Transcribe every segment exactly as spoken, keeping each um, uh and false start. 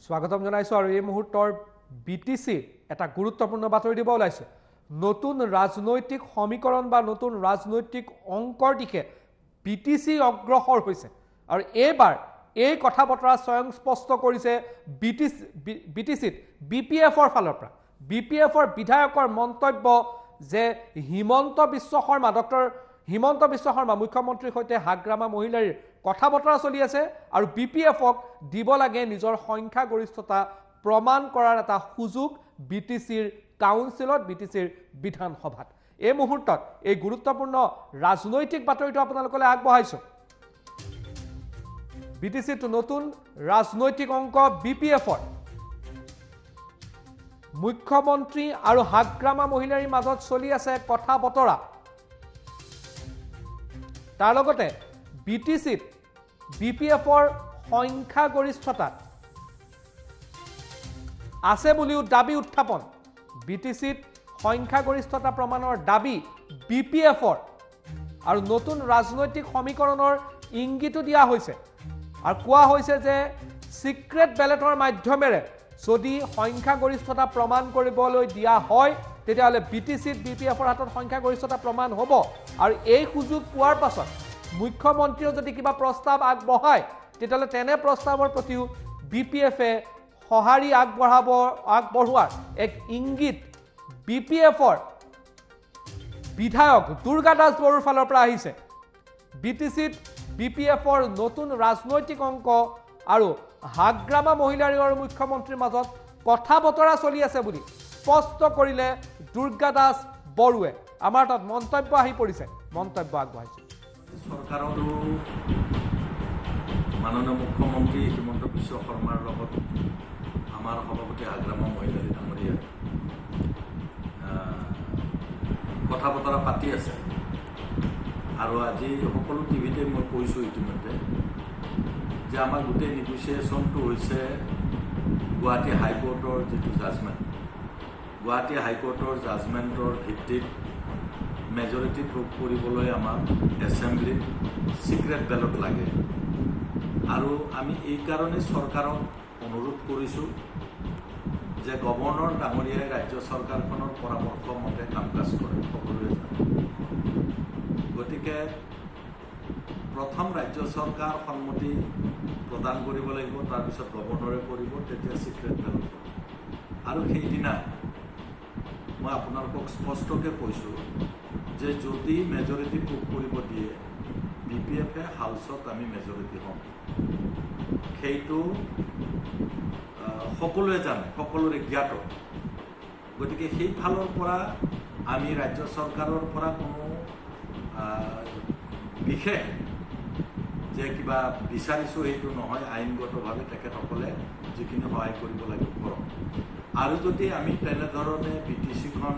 স্বাগতম জানাইছো আৰু এই মুহূৰ্তৰ বিটিসি এটা গুৰুত্বপূৰ্ণ বাতৰি দিব ওলাইছে নতুন ৰাজনৈতিক সমীকৰণ বা নতুন ৰাজনৈতিক অংকৰ দিকে বিটিসি অগ্ৰসৰ হৈছে আৰু এইবাৰ এই কথা বতৰা স্বয়ং স্পষ্ট কৰিছে বিটিসি বিটিসিত বিপিএফৰ ফালৰ পৰা বিপিএফৰ বিধায়কৰ মন্তব্য যে হিমন্ত বিশ্ব শৰ্মা ডক্টৰ হিমন্ত বিশ্ব শৰ্মা মুখ্যমন্ত্ৰীৰ সৈতে হাগ্ৰামা মহিলাৰ কথা বতৰা চলি আছে আৰু বিপিএফক দিব লাগে নিজৰ সংখ্যা গৰিষ্ঠতা প্ৰমাণ কৰাৰ এটা সুযোগ বিটিসিৰ কাউন্সিলত বিটিসিৰ বিধানসভাত এই মুহূৰ্তত এই গুৰুত্বপূৰ্ণ ৰাজনৈতিক বাতৰিটো আপোনালোকলৈ আগবঢ়াইছো বিটিসিত নতুন ৰাজনৈতিক অংক বিপিএফৰ মুখ্যমন্ত্ৰী আৰু হাগ্ৰামা মহিলাৰ মাজত চলি আছে কথা বতৰা তাৰ লগতে বিটিসিত বিপিএফৰ সংখ্যা গৰিষ্ঠতা আছে বুলিও দাবী উত্থাপন বিটিসিত সংখ্যা গৰিষ্ঠতা প্ৰমাণৰ দাবী বিপিএফৰ আৰু নতুন ৰাজনৈতিক সমীকৰণৰ ইংগিতো দিয়া হৈছে আৰু কোৱা হৈছে যে সিক্ৰেট ব্যালটৰ মাধ্যমেৰে যদি সংখ্যা গৰিষ্ঠতা প্ৰমাণ কৰিবলৈ দিয়া হয় তেতিয়াহলে বিটিসিত বিপিএফৰ হাতত সংখ্যা গৰিষ্ঠতা প্ৰমাণ হ'ব আৰু এই সুযোগ পোৱাৰ পাছত মুখ্যমন্ত্ৰীয়ে যদি কিবা প্ৰস্তাৱ আগবঢ়ায় তেতিয়াহলে তেনে প্ৰস্তাৱৰ প্ৰতিও বিপিএফে সহাৰি আগবঢ়াব আগবঢ়োৱাৰ এক ইংগিত বিপিএফৰ বিধায়ক দুৰ্গা দাস বৰুৰ ফালৰ পৰা আহিছে বিটিসিত বিপিএফৰ নতুন ৰাজনৈতিক অংক আৰু হাগ্ৰামা মহিলাৰ আৰু মুখ্যমন্ত্ৰীৰ মাজত কথা বতৰা চলি আছে বুলি স্পষ্ট কৰিলে দুৰ্গা দাস বৰুৱে আমাৰ তাত মন্তব্য আহি পৰিছে মন্তব্য আগবঢ়াইছে সরকারতো মাননীয় মুখ্যমন্ত্রী হিমন্ত বিশ্ব শর্মার লগত আমার সভাপতি হাগ্ৰামা মহিলা ডাঙৰীয়া কথা বতৰা পাতি আছে আৰু আজি সকলো টিভিতে মই কৈছোঁ ইতিমধ্যে যে আমাৰ গোটেই নেগোচিয়েশ্যনটো হৈছে গুৱাহাটী হাইকোৰ্টৰ যিটো জাজমেণ্ট গুৱাহাটী হাইকোৰ্টৰ জাজমেণ্টৰ ভিত্তিত মেজৰিটি প্ৰুভ কৰিবলৈ আমাৰ এছেম্বলিত সিক্ৰেট ব্যালট লাগে আৰু আমি এই কাৰণে চৰকাৰক অনুৰোধ কৰিছোঁ যে গভৰ্ণৰ ডাঙৰীয়াই ৰাজ্য চৰকাৰখনৰ পৰামৰ্শ মতে কাম কাজ কৰে সকলোৱে গতিকে প্ৰথম ৰাজ্য চৰকাৰ সন্মতি প্ৰদান কৰিব লাগিব তাৰপিছত গভৰ্ণৰে কৰিব তেতিয়া সিক্ৰেট ব্যালট আৰু সেইদিনা মই আপোনালোকক স্পষ্টকৈ কৈছোঁ যে যদি মেজৰিটি প্ৰুভ কৰিব দিয়ে বিপিএফে হাউচত আমি মেজৰিটি হ'ম সেইটো সকলোৱে জানে সকলোৰে জ্ঞাত গতিকে সেই ফালৰ পৰা আমি ৰাজ্য চৰকাৰৰ পৰা কোনো বিশেষ যে কিবা বিচাৰিছোঁ সেইটো নহয় আইনগতভাৱে তেখেতসকলে যিখিনি সহায় কৰিব লাগে কৰক আৰু যদি আমি তেনেধৰণে বিটিসিখন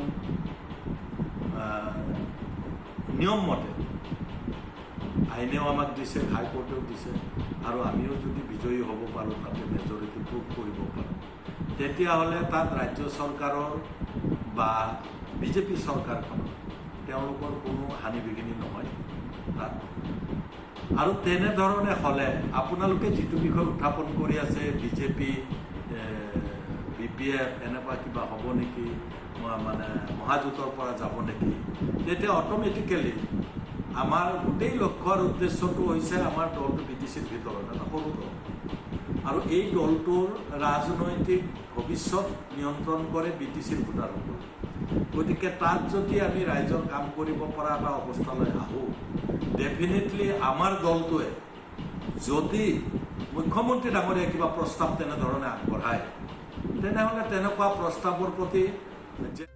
নিয়ম মতে আইনেও আমাক দিছে হাইকোৰ্টেও দিছে আৰু আমিও যদি বিজয়ী হ'ব পাৰোঁ তাতে মেজৰিটি প্ৰুভ কৰিব পাৰোঁ তেতিয়াহ'লে তাত ৰাজ্য চৰকাৰৰ বা বিজেপি চৰকাৰখনৰ তেওঁলোকৰ কোনো হানি বিঘিনি নহয় তাত আৰু তেনেধৰণে হ'লে আপোনালোকে যিটো বিষয় উত্থাপন কৰি আছে বিজেপি বিপিএফ এনেকুৱা কিবা হ'ব নেকি মানে মহাজোঁটৰ পৰা যাব নেকি তেতিয়া অট'মেটিকেলি আমাৰ গোটেই লক্ষ্য আৰু উদ্দেশ্যটো হৈছে আমাৰ দলটো বিটিসিৰ ভিতৰত এটা সৰু দল আৰু এই দলটোৰ ৰাজনৈতিক ভৱিষ্যত নিয়ন্ত্ৰণ কৰে বিটিসিৰ ভোটাৰসকলে গতিকে তাত যদি আমি ৰাইজৰ কাম কৰিব পৰা এটা অৱস্থালৈ আহোঁ ডেফিনেটলি আমাৰ দলটোৱে যদি মুখ্যমন্ত্ৰী ডাঙৰীয়াই কিবা প্ৰস্তাৱ তেনেধৰণে আগবঢ়ায় তেনেহ'লে তেনেকুৱা প্ৰস্তাৱৰ প্ৰতি